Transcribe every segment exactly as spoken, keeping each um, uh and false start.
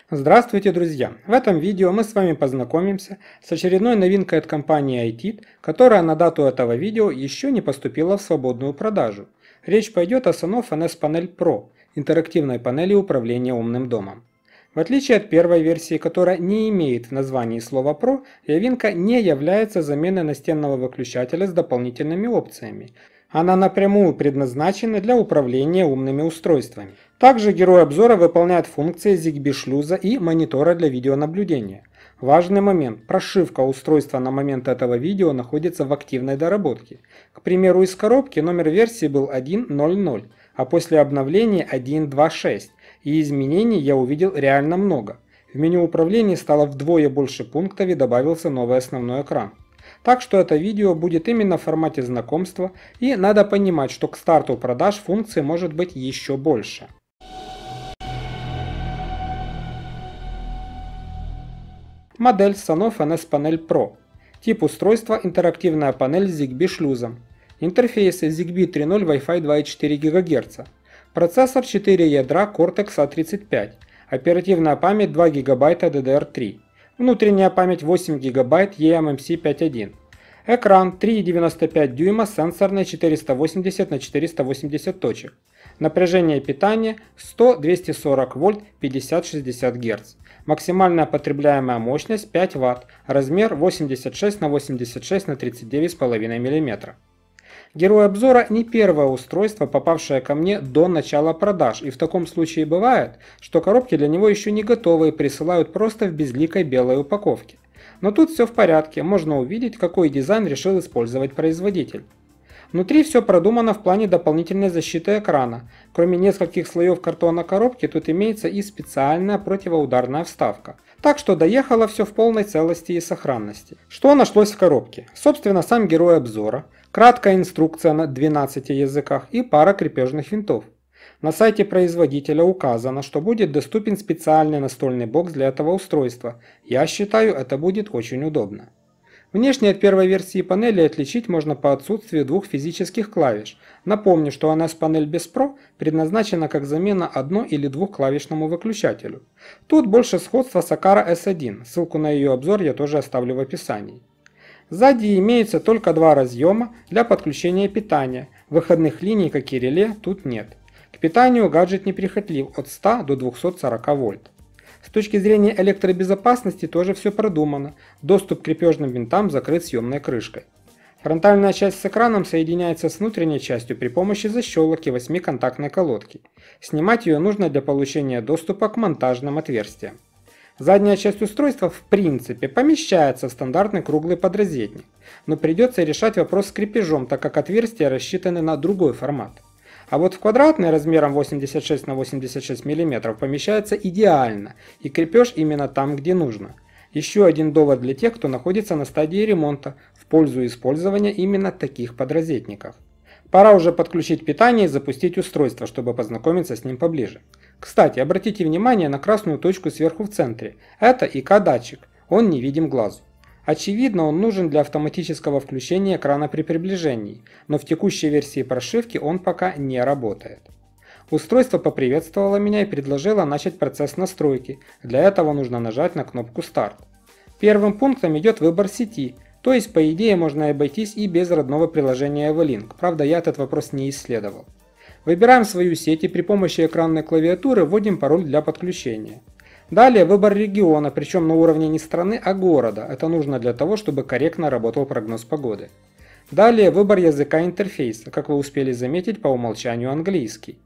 Здравствуйте, друзья! В этом видео мы с вами познакомимся с очередной новинкой от компании ай ти, которая на дату этого видео еще не поступила в свободную продажу. Речь пойдет о Sonoff эн эс Panel Pro, интерактивной панели управления умным домом. В отличие от первой версии, которая не имеет в названии слова Pro, новинка не является заменой настенного выключателя с дополнительными опциями. Она напрямую предназначена для управления умными устройствами. Также герой обзора выполняет функции Zigbee шлюза и монитора для видеонаблюдения. Важный момент. Прошивка устройства на момент этого видео находится в активной доработке. К примеру, из коробки номер версии был один точка ноль ноль, а после обновления один точка два точка шесть, и изменений я увидел реально много. В меню управления стало вдвое больше пунктов и добавился новый основной экран. Так что это видео будет именно в формате знакомства, и надо понимать, что к старту продаж функций может быть еще больше. Модель Sonoff эн эс Panel Pro. Тип устройства – интерактивная панель с Zigbee шлюзом. Интерфейсы Zigbee три ноль, Wi-Fi два и четыре гигагерца. Процессор четыре ядра Cortex а тридцать пять. Оперативная память два гигабайта ди ди ар три. Внутренняя память восемь гигабайт и эм эм си пять точка один. Экран три целых девяносто пять сотых дюйма, сенсорный четыреста восемьдесят на четыреста восемьдесят точек. Напряжение питания сто — двести сорок вольт, пятьдесят — шестьдесят герц. Максимальная потребляемая мощность пять ватт, размер восемьдесят шесть на восемьдесят шесть на тридцать девять и пять десятых миллиметра. Герой обзора не первое устройство, попавшее ко мне до начала продаж, и в таком случае бывает, что коробки для него еще не готовы и присылают просто в безликой белой упаковке. Но тут все в порядке, можно увидеть, какой дизайн решил использовать производитель. Внутри все продумано в плане дополнительной защиты экрана. Кроме нескольких слоев картона коробки, тут имеется и специальная противоударная вставка. Так что доехало все в полной целости и сохранности. Что нашлось в коробке? Собственно, сам герой обзора, краткая инструкция на двенадцати языках и пара крепежных винтов. На сайте производителя указано, что будет доступен специальный настольный бокс для этого устройства. Я считаю, это будет очень удобно. Внешне от первой версии панели отличить можно по отсутствию двух физических клавиш. Напомню, что эн эс Panel без Pro предназначена как замена одно- или двухклавишному выключателю. Тут больше сходства с Aqara эс один, ссылку на ее обзор я тоже оставлю в описании. Сзади имеется только два разъема для подключения питания, выходных линий, как и реле, тут нет. К питанию гаджет неприхотлив от ста до двухсот сорока вольт. С точки зрения электробезопасности тоже все продумано, доступ к крепежным винтам закрыт съемной крышкой. Фронтальная часть с экраном соединяется с внутренней частью при помощи защелок и восьмиконтактной колодки. Снимать ее нужно для получения доступа к монтажным отверстиям. Задняя часть устройства в принципе помещается в стандартный круглый подрозетник, но придется решать вопрос с крепежом, так как отверстия рассчитаны на другой формат. А вот в квадратный размером восемьдесят шесть на восемьдесят шесть миллиметров помещается идеально, и крепеж именно там, где нужно. Еще один довод для тех, кто находится на стадии ремонта, в пользу использования именно таких подрозетников. Пора уже подключить питание и запустить устройство, чтобы познакомиться с ним поближе. Кстати, обратите внимание на красную точку сверху в центре. Это ай ка-датчик, он невидим глазу. Очевидно, он нужен для автоматического включения экрана при приближении, но в текущей версии прошивки он пока не работает. Устройство поприветствовало меня и предложило начать процесс настройки. Для этого нужно нажать на кнопку «Старт». Первым пунктом идет выбор сети, то есть по идее можно обойтись и без родного приложения Evolink, правда я этот вопрос не исследовал. Выбираем свою сеть и при помощи экранной клавиатуры вводим пароль для подключения. Далее выбор региона, причем на уровне не страны, а города. Это нужно для того, чтобы корректно работал прогноз погоды. Далее выбор языка интерфейса, как вы успели заметить, по умолчанию английский.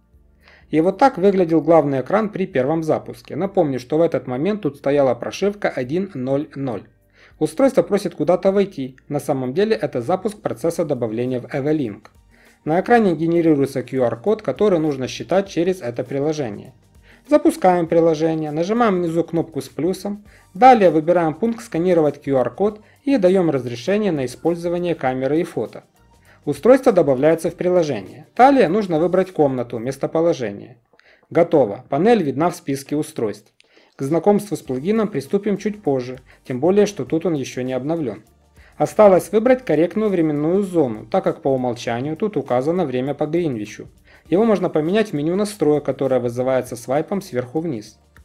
И вот так выглядел главный экран при первом запуске. Напомню, что в этот момент тут стояла прошивка один точка ноль ноль. Устройство просит куда-то войти, на самом деле это запуск процесса добавления в Evolink. На экране генерируется ку ар-код, который нужно считать через это приложение. Запускаем приложение, нажимаем внизу кнопку с плюсом, далее выбираем пункт «Сканировать ку ар-код» и даем разрешение на использование камеры и фото. Устройство добавляется в приложение. Далее нужно выбрать комнату, местоположение. Готово, панель видна в списке устройств. К знакомству с плагином приступим чуть позже, тем более, что тут он еще не обновлен. Осталось выбрать корректную временную зону, так как по умолчанию тут указано время по Гринвичу. Его можно поменять в меню настроек, которое вызывается свайпом сверху вниз.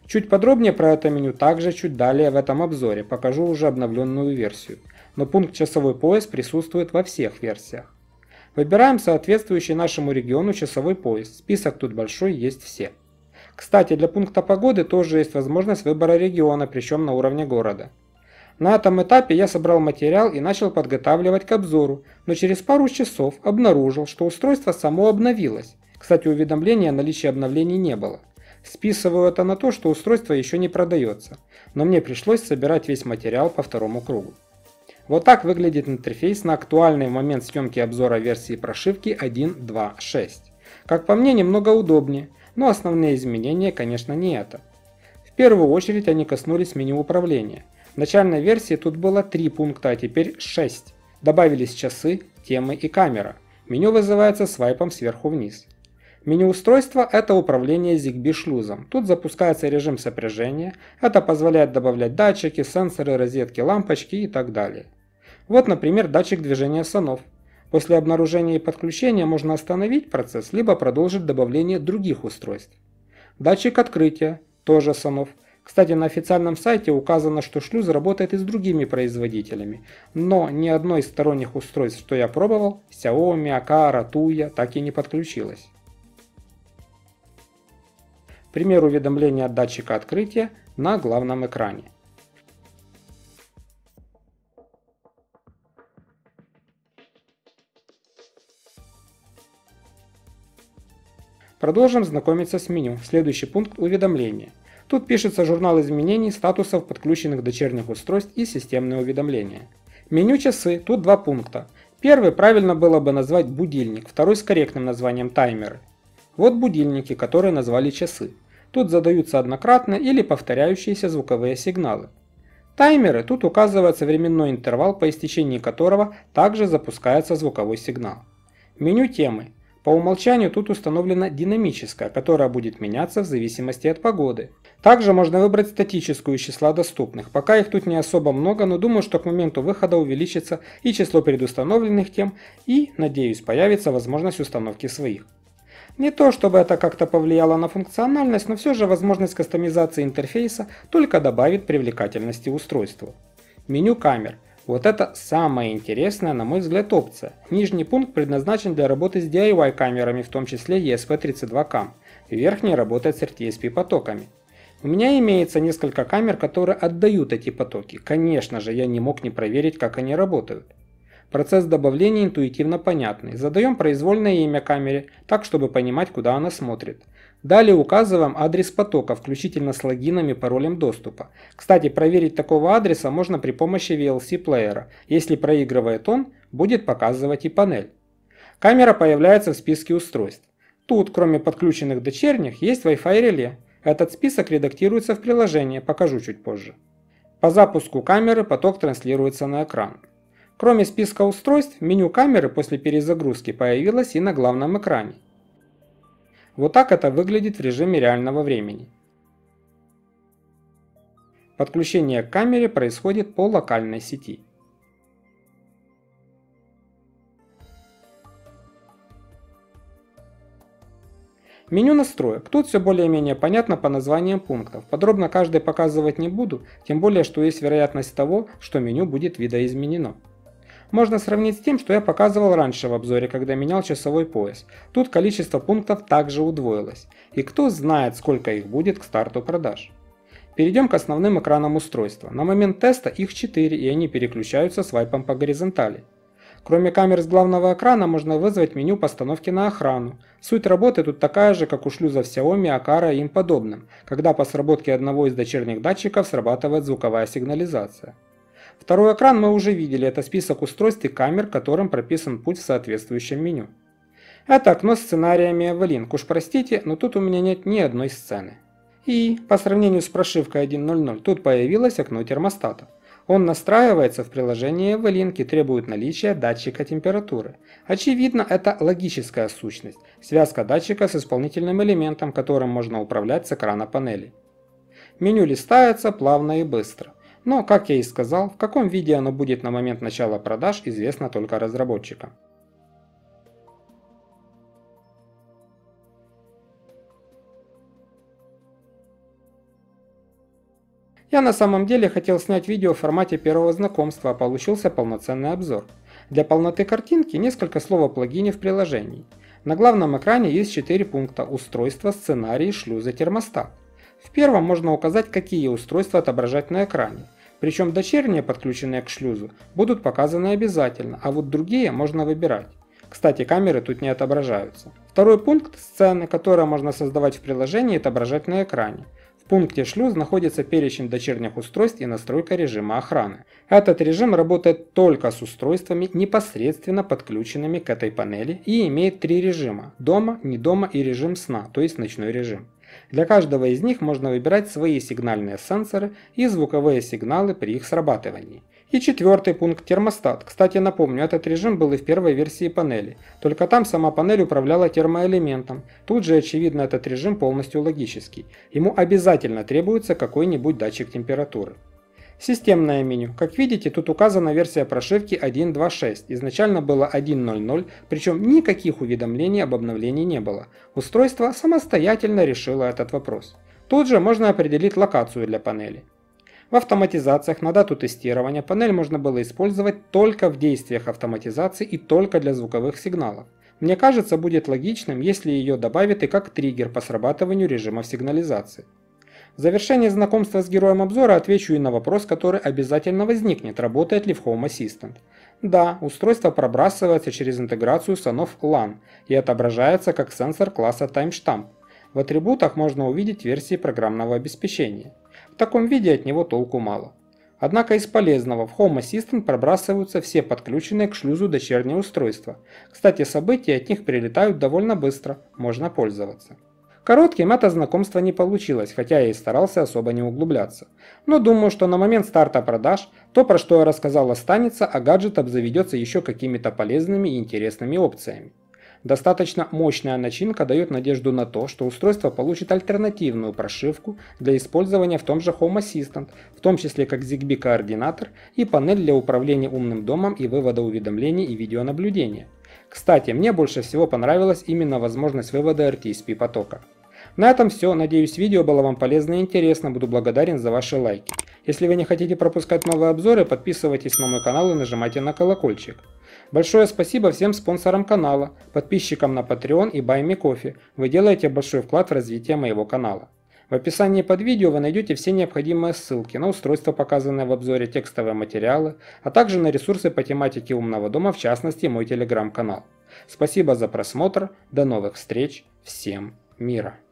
Чуть подробнее про это меню также чуть далее в этом обзоре, покажу уже обновленную версию, но пункт часовой пояс присутствует во всех версиях. Выбираем соответствующий нашему региону часовой пояс, список тут большой, есть все. Кстати, для пункта погоды тоже есть возможность выбора региона, причем на уровне города. На этом этапе я собрал материал и начал подготавливать к обзору, но через пару часов обнаружил, что устройство само обновилось. Кстати, уведомления о наличии обновлений не было. Списываю это на то, что устройство еще не продается, но мне пришлось собирать весь материал по второму кругу. Вот так выглядит интерфейс на актуальный в момент съемки обзора версии прошивки один точка два точка шесть. Как по мне, немного удобнее, но основные изменения, конечно, не это. В первую очередь они коснулись меню управления. В начальной версии тут было три пункта, а теперь шесть. Добавились часы, темы и камера. Меню вызывается свайпом сверху вниз. Меню устройства – это управление Zigbee шлюзом. Тут запускается режим сопряжения. Это позволяет добавлять датчики, сенсоры, розетки, лампочки и так далее. Вот, например, датчик движения сонов. После обнаружения и подключения можно остановить процесс, либо продолжить добавление других устройств. Датчик открытия, тоже сонов. Кстати, на официальном сайте указано, что шлюз работает и с другими производителями, но ни одно из сторонних устройств, что я пробовал, Xiaomi, Aqara, Tuya, так и не подключилось. Пример уведомления от датчика открытия на главном экране. Продолжим знакомиться с меню. Следующий пункт – уведомления. Тут пишется журнал изменений, статусов подключенных дочерних устройств и системные уведомления. Меню часы. Тут два пункта. Первый правильно было бы назвать будильник, второй с корректным названием таймеры. Вот будильники, которые назвали часы. Тут задаются однократно или повторяющиеся звуковые сигналы. Таймеры. Тут указывается временной интервал, по истечении которого также запускается звуковой сигнал. Меню темы. По умолчанию тут установлена динамическая, которая будет меняться в зависимости от погоды. Также можно выбрать статическую из числа доступных. Пока их тут не особо много, но думаю, что к моменту выхода увеличится и число предустановленных тем, и, надеюсь, появится возможность установки своих. Не то чтобы это как-то повлияло на функциональность, но все же возможность кастомизации интерфейса только добавит привлекательности устройству. Меню камер. Вот это самая интересная, на мой взгляд, опция. Нижний пункт предназначен для работы с ди ай вай камерами, в том числе и эс пи тридцать два кам. Верхний работает с эр ти эс пи потоками. У меня имеется несколько камер, которые отдают эти потоки. Конечно же, я не мог не проверить, как они работают. Процесс добавления интуитивно понятный. Задаем произвольное имя камере, так чтобы понимать, куда она смотрит. Далее указываем адрес потока, включительно с логином и паролем доступа. Кстати, проверить такого адреса можно при помощи ви эл си-плеера. Если проигрывает он, будет показывать и панель. Камера появляется в списке устройств. Тут, кроме подключенных дочерних, есть Wi-Fi реле. Этот список редактируется в приложении, покажу чуть позже. По запуску камеры поток транслируется на экран. Кроме списка устройств, меню камеры после перезагрузки появилось и на главном экране. Вот так это выглядит в режиме реального времени. Подключение к камере происходит по локальной сети. Меню настроек. Тут все более-менее понятно по названиям пунктов. Подробно каждый показывать не буду, тем более, что есть вероятность того, что меню будет видоизменено. Можно сравнить с тем, что я показывал раньше в обзоре, когда менял часовой пояс. Тут количество пунктов также удвоилось. И кто знает, сколько их будет к старту продаж. Перейдем к основным экранам устройства. На момент теста их четыре, и они переключаются свайпом по горизонтали. Кроме камер с главного экрана можно вызвать меню постановки на охрану. Суть работы тут такая же, как у шлюзов Xiaomi, Aqara и им подобным, когда по сработке одного из дочерних датчиков срабатывает звуковая сигнализация. Второй экран мы уже видели, это список устройств и камер, которым прописан путь в соответствующем меню. Это окно с сценариями Evolink, уж простите, но тут у меня нет ни одной сцены. И, по сравнению с прошивкой один точка ноль ноль, тут появилось окно термостата. Он настраивается в приложении Evolink и требует наличия датчика температуры. Очевидно, это логическая сущность, связка датчика с исполнительным элементом, которым можно управлять с экрана панели. Меню листается плавно и быстро. Но, как я и сказал, в каком виде оно будет на момент начала продаж, известно только разработчикам. Я на самом деле хотел снять видео в формате первого знакомства, а получился полноценный обзор. Для полноты картинки несколько слов о плагине в приложении. На главном экране есть четыре пункта: устройство, сценарий, шлюзы, термостат. В первом можно указать, какие устройства отображать на экране. Причем дочерние, подключенные к шлюзу, будут показаны обязательно, а вот другие можно выбирать. Кстати, камеры тут не отображаются. Второй пункт – сцены, которые можно создавать в приложении и отображать на экране. В пункте «Шлюз» находится перечень дочерних устройств и настройка режима охраны. Этот режим работает только с устройствами, непосредственно подключенными к этой панели, и имеет три режима – дома, не дома и режим сна, то есть ночной режим. Для каждого из них можно выбирать свои сигнальные сенсоры и звуковые сигналы при их срабатывании. И четвертый пункт – термостат. Кстати, напомню, этот режим был и в первой версии панели, только там сама панель управляла термоэлементом. Тут же, очевидно, этот режим полностью логический. Ему обязательно требуется какой-нибудь датчик температуры. Системное меню. Как видите, тут указана версия прошивки один точка два точка шесть. Изначально было один точка ноль ноль, причем никаких уведомлений об обновлении не было. Устройство самостоятельно решило этот вопрос. Тут же можно определить локацию для панели. В автоматизациях на дату тестирования панель можно было использовать только в действиях автоматизации и только для звуковых сигналов. Мне кажется, будет логичным, если ее добавят и как триггер по срабатыванию режимов сигнализации. В завершении знакомства с героем обзора отвечу и на вопрос, который обязательно возникнет: работает ли в Home Assistant. Да, устройство пробрасывается через интеграцию Sonoff лан и отображается как сенсор класса TimeStamp. В атрибутах можно увидеть версии программного обеспечения. В таком виде от него толку мало. Однако из полезного: в Home Assistant пробрасываются все подключенные к шлюзу дочерние устройства. Кстати, события от них прилетают довольно быстро, можно пользоваться. Коротким это знакомство не получилось, хотя я и старался особо не углубляться. Но думаю, что на момент старта продаж то, про что я рассказал, останется, а гаджет обзаведется еще какими-то полезными и интересными опциями. Достаточно мощная начинка дает надежду на то, что устройство получит альтернативную прошивку для использования в том же Home Assistant, в том числе как Zigbee координатор и панель для управления умным домом и вывода уведомлений и видеонаблюдения. Кстати, мне больше всего понравилась именно возможность вывода эр ти эс пи потока. На этом все. Надеюсь, видео было вам полезно и интересно. Буду благодарен за ваши лайки. Если вы не хотите пропускать новые обзоры, подписывайтесь на мой канал и нажимайте на колокольчик. Большое спасибо всем спонсорам канала, подписчикам на Patreon и Buy Me Coffee. Вы делаете большой вклад в развитие моего канала. В описании под видео вы найдете все необходимые ссылки на устройства, показанные в обзоре, текстовые материалы, а также на ресурсы по тематике умного дома, в частности мой телеграм-канал. Спасибо за просмотр, до новых встреч, всем мира!